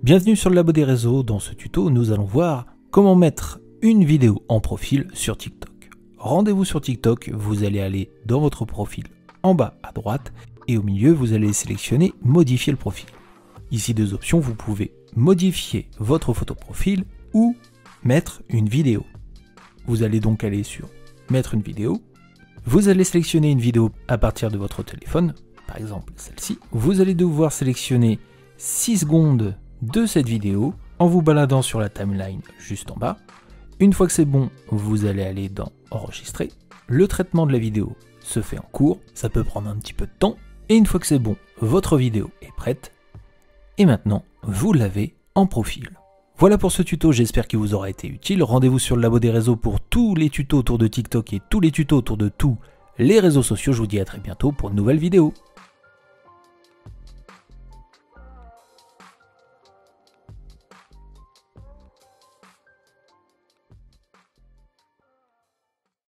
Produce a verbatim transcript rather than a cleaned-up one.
Bienvenue sur le Labo des réseaux. Dans ce tuto, nous allons voir comment mettre une vidéo en profil sur TikTok. Rendez-vous sur TikTok, vous allez aller dans votre profil en bas à droite et au milieu, vous allez sélectionner modifier le profil. Ici deux options, vous pouvez modifier votre photo profil ou mettre une vidéo. Vous allez donc aller sur mettre une vidéo. Vous allez sélectionner une vidéo à partir de votre téléphone, par exemple celle-ci. Vous allez devoir sélectionner six secondes de cette vidéo en vous baladant sur la timeline juste en bas. Une fois que c'est bon, vous allez aller dans enregistrer. Le traitement de la vidéo se fait en cours, ça peut prendre un petit peu de temps. Et une fois que c'est bon, votre vidéo est prête. Et maintenant, vous l'avez en profil. Voilà pour ce tuto, j'espère qu'il vous aura été utile. Rendez-vous sur le Labo des réseaux pour tous les tutos autour de TikTok et tous les tutos autour de tous les réseaux sociaux. Je vous dis à très bientôt pour de nouvelles vidéos.